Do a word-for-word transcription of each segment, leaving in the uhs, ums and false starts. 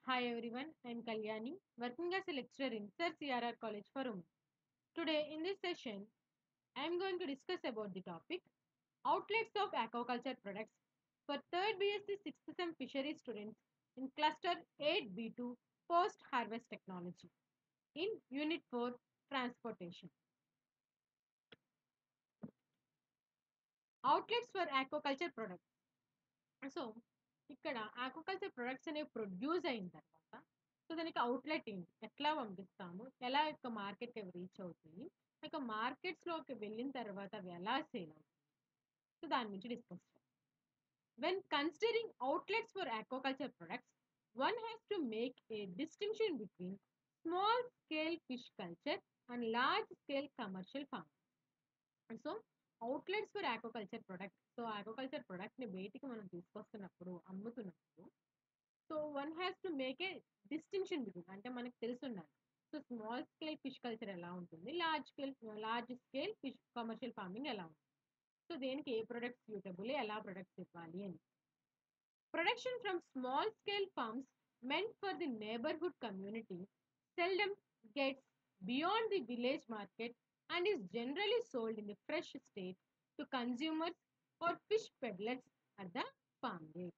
Hi everyone, I am Kalyani, working as a lecturer in Sir C R R College for Women. Today in this session, I am going to discuss about the topic outlets of aquaculture products for third B S c sixth Sem fishery students in cluster eight B two post harvest technology in unit four transportation. Outlets for aquaculture products. So ఇక్కడ aquaculture products అనేవి produce అయిన తర్వాత so దానికి outlet ఏంటి ఎట్లా పంపిస్తాము ఎలా యొక్క మార్కెట్కి అవి రీచ్ అవుతుంది ఇక మార్కెట్స్లోకి వెళ్ళిన తర్వాత అవి ఎలా సేల్ అవుతాయి సో దాని గురించి డిస్కస్ చేయాలి when considering outlets for aquaculture products one has to make a distinction between small scale fish culture and large scale commercial farming so outlets for aquaculture product so aquaculture ప్రొడక్ట్ని బయటికి మనం తీసుకొస్తున్నప్పుడు అమ్ముతున్నప్పుడు so one has to make a distinction between అంటే మనకు తెలుసుండాలి so small scale fish culture ఎలా ఉంటుంది large scale large scale fish commercial farming ఎలా ఉంటుంది సో దేనికి ఏ ప్రొడక్ట్స్ సూటబుల్ ఎలా ప్రొడక్ట్స్ ఇవ్వాలి అని production from small scale farms meant for the neighborhood community seldom gets beyond the village market and is generally sold in the fresh state to consumers or fish peddlers at the farm gate.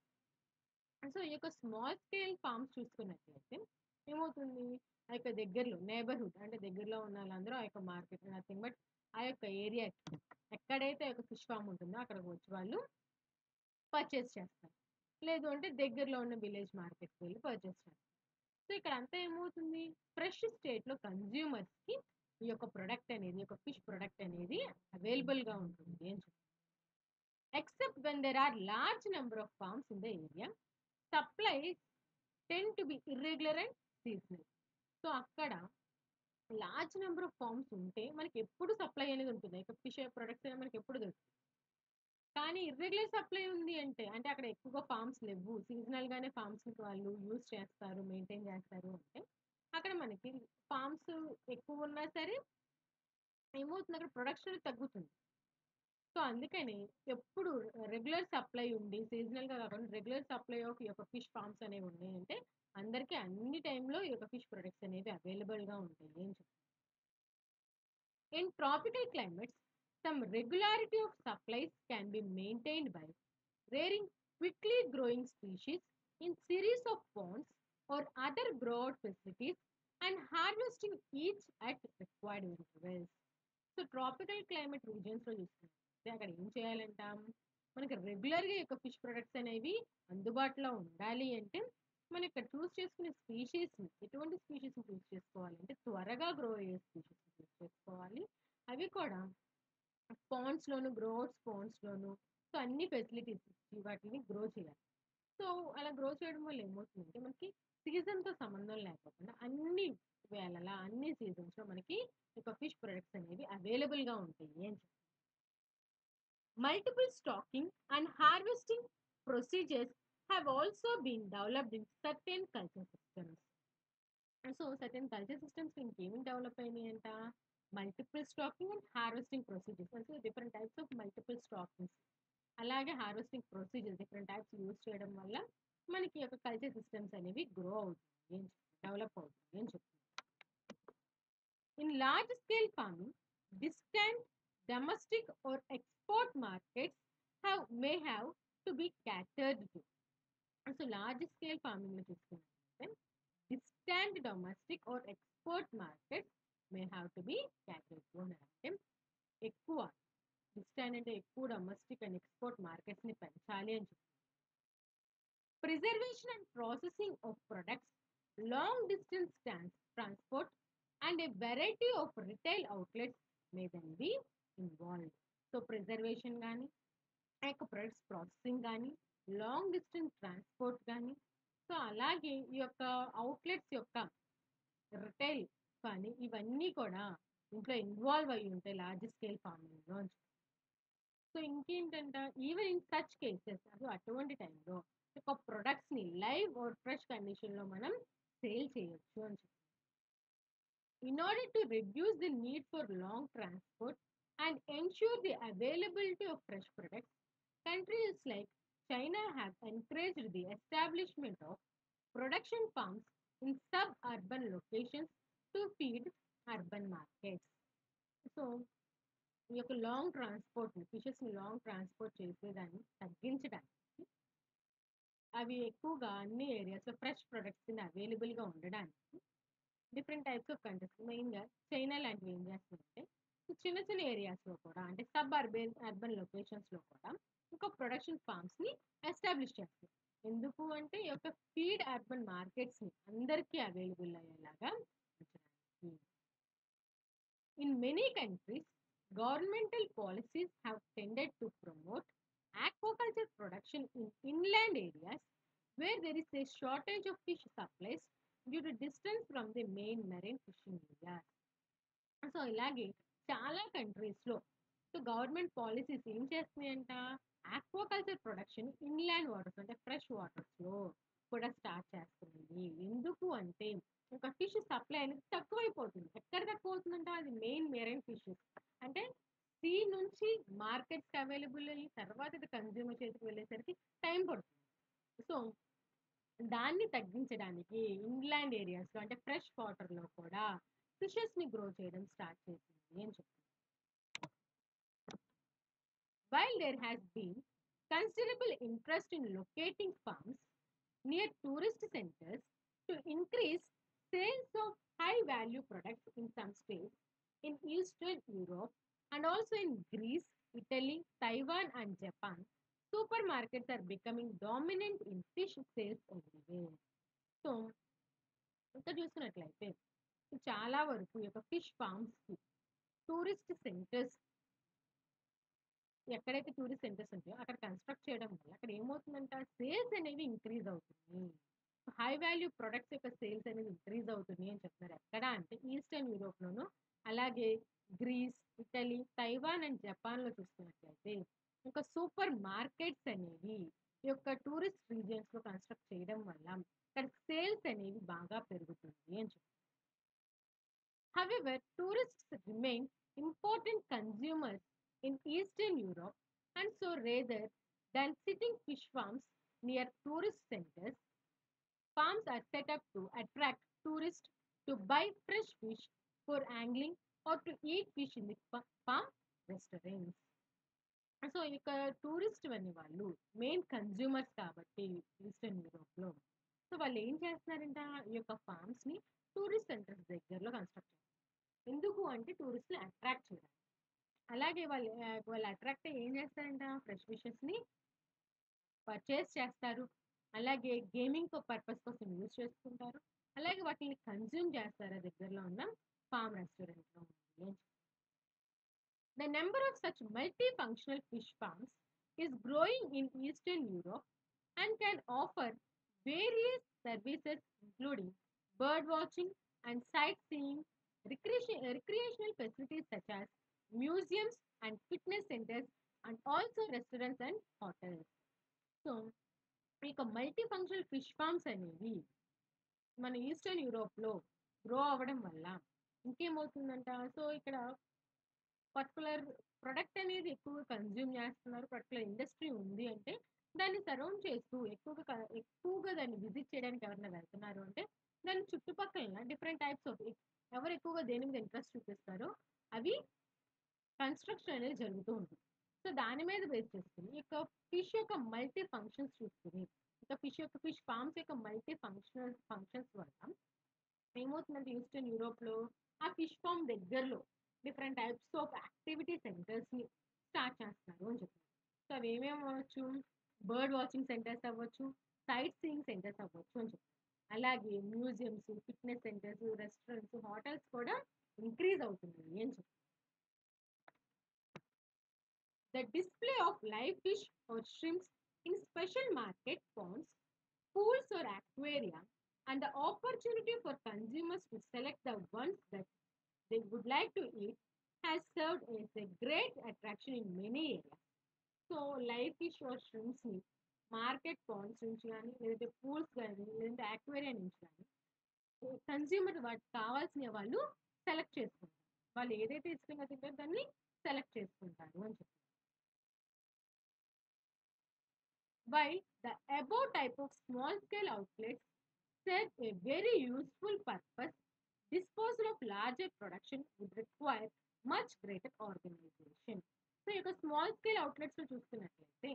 So ఈ యొక్క small scale forms చూసుకున్నట్లయితే ఏమవుతుంది ఆ యొక్క దగ్గరలో neighbourhood అంటే దగ్గరలో ఉన్న వాళ్ళందరూ ఆ యొక్క మార్కెట్ నథింగ్ బట్ ఆ యొక్క ఏరియాకి ఎక్కడైతే ఆ యొక్క ఫిష్ ఫార్మ్ ఉంటుందో అక్కడికి వచ్చి వాళ్ళు పర్చేస్ చేస్తారు లేదు అంటే దగ్గరలో ఉన్న విలేజ్ మార్కెట్కి వెళ్ళి పర్చేస్ చేస్తారు సో ఇక్కడ అంతా ఏమవుతుంది ఫ్రెష్ స్టేట్లో కన్జ్యూమర్స్కి ఈ యొక్క ప్రొడక్ట్ అనేది ఒక ఫిష్ ప్రొడక్ట్ అనేది అవైలబుల్గా ఉంటుంది అని చెప్పి except when there are large number of farms in the area supplies tend to be irregular and seasonal so అక్కడ లార్జ్ నెంబర్ ఆఫ్ ఫార్మ్స్ ఉంటే మనకి ఎప్పుడు సప్లై అనేది ఉంటుంది ఇక ఫిష్ ప్రొడక్ట్స్ అనేది మనకి ఎప్పుడు దొరుకుతుంది కానీ ఇర్రెగ్యులర్ సప్లై ఉంది అంటే అంటే అక్కడ ఎక్కువగా ఫార్మ్స్ లేవు సీజనల్గానే ఫార్మ్స్ని వాళ్ళు యూజ్ చేస్తారు మెయింటైన్ చేస్తారు అంటే అక్కడ మనకి ఫార్మ్స్ ఎక్కువ ఉన్నా సరే ఏమవుతుంది అక్కడ ప్రొడక్షన్ తగ్గుతుంది సో అందుకని ఎప్పుడు రెగ్యులర్ సప్లై ఉండి సీజనల్గా కాకుండా రెగ్యులర్ సప్లై ఆఫ్ ఈ యొక్క ఫిష్ ఫార్మ్స్ అనేవి ఉన్నాయంటే అందరికీ అన్ని టైంలో ఈ యొక్క ఫిష్ ప్రొడక్ట్స్ అనేవి అవైలబుల్గా ఉంటాయి అని చెప్తారు in tropical climates some regularity of supplies can be maintained by rearing quickly growing species in series of ponds or other grow-out facilities and harvesting each at required intervals. So tropical climate రీజియన్స్లో చూసుకుంటే అక్కడ ఏం చేయాలంటాం మనకి రెగ్యులర్గా యొక్క fish products అనేవి అందుబాటులో ఉండాలి అంటే మనం ఇక్కడ చూస్ చేసుకునే స్పీషీస్ని ఎటువంటి స్పీషీస్ని చూస్ చేసుకోవాలంటే త్వరగా గ్రో అయ్యే స్పీషీస్ని చూస్ చేసుకోవాలి అవి కూడా పాండ్స్లోను గ్రోట్స్ పాండ్స్లోను సో అన్ని ఫెసిలిటీస్ వాటిని గ్రో చేయాలి సో అలా గ్రో చేయడం వల్ల ఏమవుతుందంటే మనకి సీజన్తో సంబంధం లేకుండా అన్ని వేళలా అన్ని సీజన్స్లో మనకి ఒక ఫిష్ ప్రొడక్ట్స్ అనేవి అవైలబుల్గా ఉంటాయి అని చెప్పి multiple stocking and harvesting procedures have also been developed in certain culture systems so certain culture systems ఇంకేమి డెవలప్ అయినాయి అంట multiple stocking and harvesting procedures అంటే different types of multiple stockings అలాగే harvesting procedures different types use చేయడం వల్ల మనకి యొక్క culture systems అనేవి గ్రో అవుతుంది డెవలప్ అవుతుంది అని చెప్తుంది in large scale farming distant domestic or export markets have may have to be catered to so large scale ఫార్మింగ్లో చూసుకున్నట్లయితే distant domestic or export markets may have to be catered to అంటే ఎక్కువ distant అంటే ఎక్కువ domestic and export మార్కెట్స్ని పెంచాలి అని చెప్తారు preservation and processing of products long distance transport and a variety of retail outlets may then be involve so preservation కానీ ఆ యొక్క ప్రొడక్ట్స్ ప్రాసెసింగ్ కానీ లాంగ్ డిస్టెన్స్ ట్రాన్స్పోర్ట్ కానీ సో అలాగే ఈ యొక్క అవుట్లెట్స్ యొక్క రిటైల్ కానీ ఇవన్నీ కూడా ఇంట్లో ఇన్వాల్వ్ అయ్యి ఉంటాయి లార్జ్ స్కేల్ ఫార్మింగ్లో అని సో ఇంకేంటంట ఈవెన్ ఇన్ సచ్ కేసెస్ అది అటువంటి టైంలో ఒక ప్రొడక్ట్స్ని లైవ్ ఆర్ ఫ్రెష్ కండిషన్లో మనం సేల్ చేయొచ్చు అని చెప్పి in order to reduce the need for long transport and ensure the availability of fresh products countries like China have encouraged the establishment of production farms in sub urban locations to feed urban markets. So ఈ యొక్క long transport ఫిషెస్ని long transport చేసేదాన్ని తగ్గించడానికి, అవి ఎక్కువగా అన్ని ఏరియాస్లో fresh products కింద అవైలబుల్గా ఉండడానికి డిఫరెంట్ టైప్స్ ఆఫ్ కంట్రీస్ మెయిన్గా చైనా లాంటివి ఏం చేస్తుందంటే చిన్న చిన్న ఏరియాస్లో కూడా అంటే సబ్ అర్బన్ అర్బన్ లొకేషన్స్లో కూడా ఇంకో ప్రొడక్షన్ ఫార్మ్స్ని ఎస్టాబ్లిష్ చేస్తుంది. ఎందుకు అంటే ఈ యొక్క ఫీడ్ అర్బన్ మార్కెట్స్ని అందరికీ అవైలబుల్ అయ్యేలాగా ఉంచడానికి. In many countries governmental policies have tended to promote aquaculture production in inland areas where there is a shortage of fish supplies due to distance from the main marine fishing area. So ఇలాగే చాలా కంట్రీస్లో so government policies ఏం చేస్తున్నాయంట, aquaculture production inland waters అంటే fresh వాటర్స్లో కూడా start చేస్తుంది. ఎందుకు అంటే ఒక ఫిష్ సప్లై అనేది తక్కువైపోతుంది. ఎక్కడ తక్కువ అవుతుందంటే అది మెయిన్ మెరైన్ ఫిషెస్ అంటే సీ నుంచి మార్కెట్స్కి అవైలబుల్ అయ్యి తర్వాత ఇది కన్జ్యూమర్ చేతికి వెళ్ళేసరికి టైం పడుతుంది. సో దాన్ని తగ్గించడానికి ఇన్లాండ్ ఏరియాస్లో అంటే ఫ్రెష్ వాటర్లో కూడా ఫిషెస్ని గ్రో చేయడం స్టార్ట్ చేసింది అని చెప్తుంది. While there has been considerable interest in locating farms near tourist centers to increase sales of high value products in some states in Eastern Europe and also in Greece, Italy, Taiwan, and Japan, supermarkets are becoming dominant in fish sales everywhere. So ఇంకా చూసుకున్నట్లయితే చాలా వరకు ఈ యొక్క fish ఫార్మ్స్కి tourist centres ఎక్కడైతే tourist centres ఉంటాయో అక్కడ కన్స్ట్రక్ట్ చేయడం వల్ల అక్కడ ఏమవుతుందంటే సేల్స్ అనేవి ఇంక్రీజ్ అవుతుంది. హై వాల్యూ ప్రొడక్ట్స్ యొక్క సేల్స్ అనేది ఇంక్రీజ్ అవుతుంది అని చెప్తున్నారు. ఎక్కడ అంటే ఈస్టర్న్ యూరోప్లోను అలాగే గ్రీస్, ఇటలీ, తైవాన్ అండ్ జపాన్లో చూస్తున్నట్లయితే ఇంకా సూపర్ మార్కెట్స్ అనేవి ఈ యొక్క టూరిస్ట్ రీజియన్స్లో కన్స్ట్రక్ట్ చేయడం వల్ల అక్కడ సేల్స్ అనేవి బాగా పెరుగుతుంది అని చెప్తున్నారు. However, tourists remain important consumers in Eastern Europe, and so rather than sitting fish farms near tourist centers, farms are set up to attract tourists to buy fresh fish for angling or to eat fish in the farm restaurants. So ఇక tourist అనే వాళ్ళు main consumers కాబట్టి eastern యూరోప్లో so వాళ్ళు ఏం చేస్తున్నారంట, ఈ యొక్క ఫార్మ్స్ని టూరిస్ట్ సెంటర్స్ దగ్గరలో కన్స్ట్రక్ట్ చేస్తారు. ఎందుకు అంటే టూరిస్ట్ని అట్రాక్ట్ చేయాలి. అలాగే వాళ్ళు వాళ్ళు అట్రాక్ట్ ఏం చేస్తారంట, ఫ్రెష్ ఫిషెస్ని పర్చేస్ చేస్తారు. అలాగే గేమింగ్ పర్పస్ కోసం యూజ్ చేసుకుంటారు. అలాగే వాటిని కన్జ్యూమ్ చేస్తారు దగ్గరలో ఉన్న ఫార్మ్ రెస్టారెంట్లో ఉంది. The number of such multifunctional fish farms is growing in Eastern Europe and can offer various services including bird watching and sightseeing, recreation, recreational facilities such as museums and fitness centers, and also restaurants and hotels. So ఇక multi functional fish farms అనేవి మన eastern యూరోప్లో grow అవ్వడం వల్ల ఇంకేమవుతుందంట, so ఇక్కడ particular product అనేది ఎక్కువగా కన్జ్యూమ్ చేస్తున్నారు, పర్టికులర్ ఇండస్ట్రీ ఉంది అంటే దాన్ని సరౌండ్ చేస్తూ ఎక్కువగా ఎక్కువగా దాన్ని విజిట్ చేయడానికి ఎవరైనా వెళ్తున్నారు అంటే దాని చుట్టుపక్కల డిఫరెంట్ టైప్స్ ఆఫ్ ఎవరు ఎక్కువగా దేని మీద ఇంట్రెస్ట్ చూపిస్తారో అవి కన్స్ట్రక్షన్ అనేది జరుగుతూ ఉంటుంది. సో దాని మీద బేస్ చేసుకుని ఇక ఫిష్ యొక్క మల్టీ ఫంక్షన్స్ చూసుకుని ఇక ఫిష్ యొక్క ఫిష్ ఫార్మ్స్ యొక్క మల్టీ ఫంక్షనల్ ఫంక్షన్స్ వల్ల ఏమవుతుందంటే ఈస్టర్న్ యూరోప్లో ఆ ఫిష్ ఫార్మ్ దగ్గరలో డిఫరెంట్ టైప్స్ ఆఫ్ యాక్టివిటీ సెంటర్స్ని స్టార్ట్ చేస్తున్నారు అని చెప్తున్నారు. సో అవి ఏమేమి అవ్వచ్చు, బర్డ్ వాచింగ్ సెంటర్స్ అవ్వచ్చు, సైట్ సీయింగ్ సెంటర్స్ అవ్వచ్చు అని చెప్తున్నారు. అలాగే museums, fitness centres, restaurants, hotels కూడా ఇంక్రీజ్ అవుతుంది అని చెప్తున్నారు. The display of live fish or shrimps in special market ponds, pools or aquaria, and the opportunity for consumers to select the ones that they would like to eat has served as a great attraction in many areas. So live fish or షింప్స్ని market ponds నుంచి కానీ లేదంటే pools కానీ లేదంటే యాక్వేరియా నుంచి కానీ consumer వాటికి కావాల్సిన వాళ్ళు సెలెక్ట్ చేసుకుంటారు. వాళ్ళు ఏదైతే ఇష్టంగా తింటారో దాన్ని సెలెక్ట్ చేసుకుంటారు అని చెప్తారు. While the above type of small scale outlets serve a very useful purpose. Disposal of larger production would require much greater organization. So ఈ యొక్క స్మాల్ స్కేల్ అవుట్లెట్స్లో చూసుకున్నట్లయితే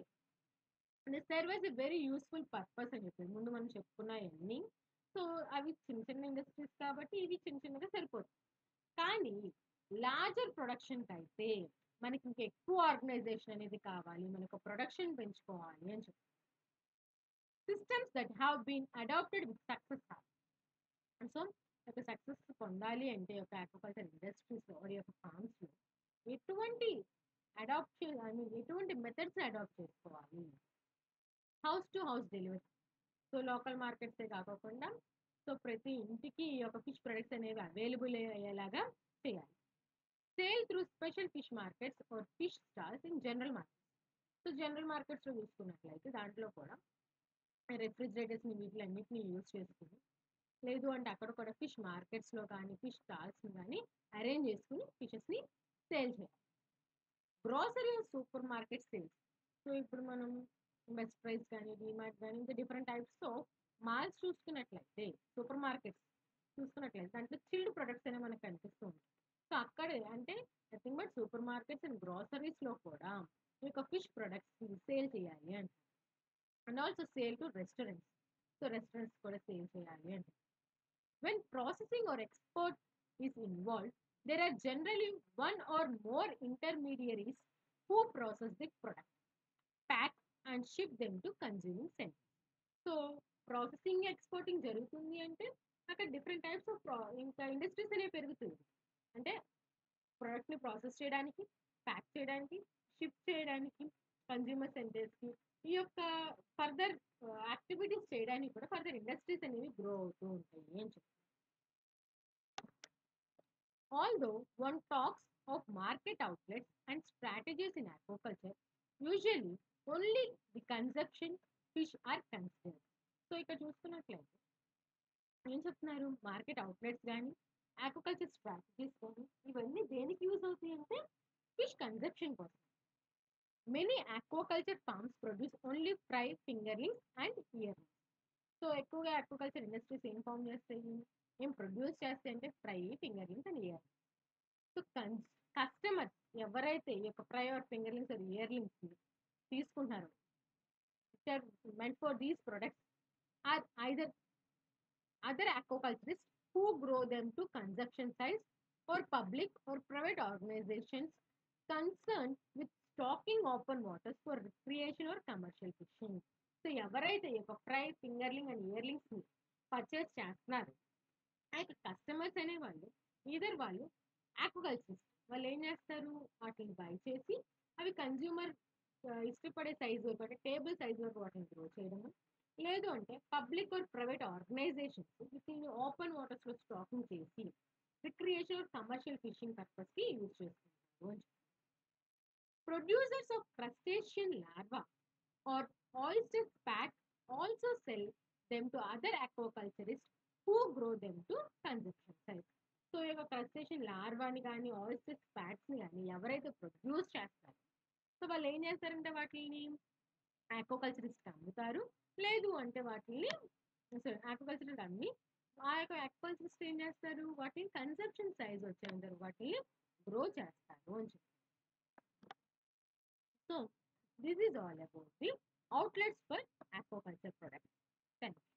they serve as a very useful purpose అని చెప్పి ముందు మనం చెప్పుకున్నాయన్నీ. So అవి చిన్న చిన్న ఇండస్ట్రీస్ కాబట్టి ఇవి చిన్న చిన్నగా సరిపోతుంది. కానీ లార్జర్ ప్రొడక్షన్కి అయితే మనకి ఇంకా ఎక్కువ ఆర్గనైజేషన్ అనేది కావాలి, మనకు ప్రొడక్షన్ పెంచుకోవాలి అని చెప్పి systems that have been adapted with success. So ఒక సక్సెస్ పొందాలి అంటే ఒక అగ్రికల్చర్ ఇండస్ట్రీస్లో ఈ యొక్క ఫార్మ్స్లో ఎటువంటి అడాప్ట్ ఐ మీన్ ఎటువంటి మెథడ్స్ని అడాప్ట్ చేసుకోవాలి. House to house delivery, so local మార్కెట్సే కాకుండా సో ప్రతి ఇంటికి ఈ యొక్క ఫిష్ ప్రొడక్ట్స్ అనేవి అవైలబుల్ అయ్యేలాగా చేయాలి. Sale through special fish markets or fish stalls in general market. So general మార్కెట్స్లో చూసుకున్నట్లయితే దాంట్లో కూడా రెఫ్రిజిరేటర్స్ని వీటిలన్నిటిని యూజ్ చేసుకుని, లేదు అంటే అక్కడ కూడా ఫిష్ మార్కెట్స్లో కానీ ఫిష్ స్టాల్స్ని కానీ అరేంజ్ చేసుకుని ఫిషెస్ని సేల్ చేయాలి. Grocery super market sales, so ఇప్పుడు మనం బెస్ట్ ప్రైస్ కానీ డిమార్ట్ కానీ ఇంకా డిఫరెంట్ టైప్స్ ఆఫ్ మాల్స్ చూసుకున్నట్లయితే సూపర్ మార్కెట్స్ చూసుకున్నట్లయితే దాంట్లో చిల్డ్ ప్రొడక్ట్స్ అనేవి మనకు కనిపిస్తుంది. సో అక్కడే అంటే nothing but super markets and గ్రోసరీస్లో కూడా ఈ యొక్క ఫిష్ ప్రొడక్ట్స్ సేల్ చేయాలి అంటే, and also sale to restaurants, so restaurants కూడా సేల్ చేయాలి అంటే. When processing or export is involved, there are generally one or more intermediaries who process the product, pack and ship them to consuming center. So processing exporting జరుగుతుంది అంటే అక్కడ different types of ఇంకా industries అనేవి పెరుగుతుంది. అంటే ప్రోడక్ట్ని process చేయడానికి, pack చేయడానికి, షిప్ చేయడానికి కన్జ్యూమర్ సెంటర్స్కి ఈ యొక్క ఫర్దర్ యాక్టివిటీస్ చేయడానికి కూడా ఫర్దర్ ఇండస్ట్రీస్ అనేవి గ్రో అవుతూ ఉంటాయి అని చెప్తారు. Although one talks of market outlets and strategies in aquaculture, usually only the consumption fish are considered. So ఇక్కడ చూసుకున్నట్లయితే ఏం చెప్తున్నారు, మార్కెట్ అవుట్లెట్స్ కానీ ఆక్వాకల్చర్ స్ట్రాటజీస్ కానీ ఇవన్నీ దేనికి యూజ్ అవుతాయి అంటే ఫిష్ కన్జప్షన్ కోసం. Many aquaculture farms produce only fry, fingerlings and yearlings. So ఎక్కువగా ఆక్వాకల్చర్ ఇండస్ట్రీస్ ఏం ఫామ్ చేస్తాయి, ఏం ప్రొడ్యూస్ చేస్తాయి అంటే fry, fingerlings and year. So కన్స్ కస్టమర్ ఎవరైతే ఈ యొక్క fry or fingerlings or yearlings తీసుకుంటున్నారో meant for these products are either other aquaculturists who grow them to consumption size or public or private organizations concerned with stocking open waters for recreation or commercial fishing. So ఎవరైతే ఈ యొక్క fry, fingerling and yearlings purchase చేస్తున్నారు అయితే customers అనేవాళ్ళు either వాళ్ళు ఆక్వాకల్చరిస్ట్, వాళ్ళు ఏం చేస్తారు వాటిని బై చేసి అవి కన్జ్యూమర్ ఇష్టపడే సైజు వరకు అంటే టేబుల్ సైజు వరకు వాటిని గ్రో చేయడము, లేదు అంటే పబ్లిక్ ఆర్ ప్రైవేట్ ఆర్గనైజేషన్స్ వీటిని ఓపెన్ వాటర్స్లో స్టాకింగ్ చేసి రిక్రియేషన్ ఆర్ కమర్షియల్ ఫిషింగ్ పర్పస్కి యూజ్ చేసుకుంటారు అని. Producers of crustacean larva or oyster fat also sell them to other aquaculturists who grow them to consumption size. So ఈ యొక్క crustacean లార్వాని కానీ oyster ఫ్యాట్స్ని కానీ ఎవరైతే ప్రొడ్యూస్ చేస్తారో సో వాళ్ళు ఏం చేస్తారంటే వాటిని ఆక్వాకల్చరిస్ట్ అమ్ముతారు, లేదు అంటే వాటిని ఆక్వాకల్చరిస్ట్ అమ్మి ఆ యొక్క ఆక్వాకల్చరిస్ట్ ఏం చేస్తారు వాటిని కన్సంప్షన్ సైజ్ వచ్చేందరు వాటిని గ్రో చేస్తారు అని చెప్పి. So this is all about the outlets for aquaculture products. Thank you.